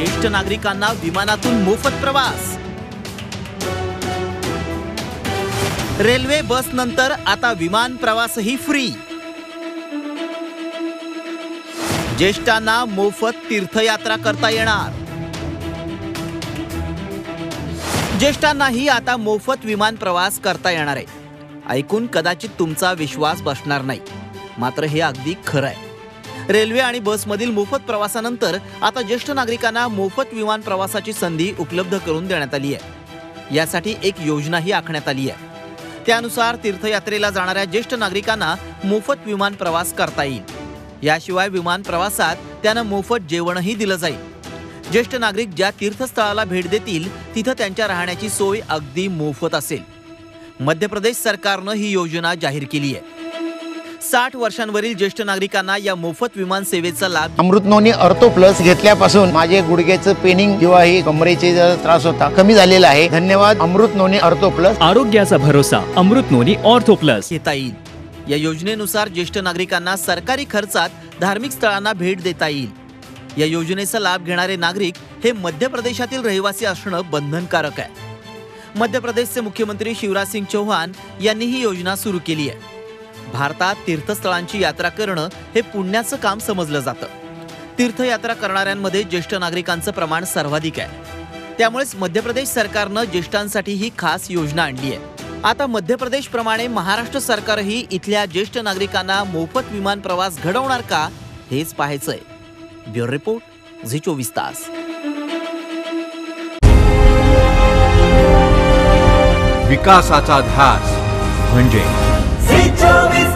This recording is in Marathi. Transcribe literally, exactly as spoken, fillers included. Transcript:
ज्येष्ठ नागरिकांना विमानातून मोफत प्रवास। रेल्वे बस नंतर आता विमान प्रवासही फ्री। ज्येष्ठांना मोफत तीर्थयात्रा करता येणार। ज्येष्ठांनाही आता मोफत विमान प्रवास करता येणार आहे। ऐकून कदाचित तुमचा विश्वास बसणार नाही, मात्र हे अगदी खरं आहे। रेल्वे आणि बसमधील मोफत प्रवासानंतर आता ज्येष्ठ नागरिकांना मोफत विमान प्रवासाची संधी उपलब्ध करून देण्यात आली आहे। यासाठी एक योजनाही आखण्यात आली आहे। त्यानुसार तीर्थयात्रेला जाणाऱ्या ज्येष्ठ नागरिकांना मोफत विमान प्रवास करता येईल। याशिवाय विमान प्रवासात त्यांना मोफत जेवणही दिलं जाईल। ज्येष्ठ नागरिक ज्या तीर्थस्थळाला भेट देतील तिथं त्यांच्या राहण्याची सोय अगदी मोफत असेल। मध्य प्रदेश सरकारनं ही योजना जाहीर केली आहे। साठ वर्षांवरील ज्येष्ठ नागरिकांना या मोफत विमान सेवेचा लाभ। अमृत नोनी ऑर्थो प्लस घेतल्यापासून माझे गुडघ्याचं पेनिंग किंवा ही कमरेचे त्रास होता कमी झालेला आहे। धन्यवाद अमृत नोनी ऑर्थो प्लस। आरोग्याचा भरोसा अमृत नोनी ऑर्थो प्लस। घेता येईल। या योजनेनुसार ज्येष्ठ नागरिकांना सरकारी खर्चात धार्मिक स्थळांना भेट देता येईल। या योजनेचा लाभ घेणारे नागरिक हे मध्य प्रदेशातील रहिवासी असणं बंधनकारक आहे। मध्य प्रदेशचे मुख्यमंत्री शिवराज सिंग चौहान यांनी ही योजना सुरू केली आहे। भारतात तीर्थस्थळांची यात्रा करणं हे पुण्याचं काम समजलं जातं। तीर्थयात्रा करणाऱ्यांमध्ये ज्येष्ठ नागरिकांचं प्रमाण सर्वाधिक आहे। त्यामुळेच मध्य प्रदेश सरकारनं ज्येष्ठांसाठी ही खास योजना आणली आहे। आता मध्य प्रदेश प्रमाणे महाराष्ट्र सरकारही इथल्या ज्येष्ठ नागरिकांना मोफत विमान प्रवास घडवणार का, हेच पाहायचंय। ब्युरो रिपोर्ट, झी चोवीस तास। विकासाचा ध्यास म्हणजे झी चोवीस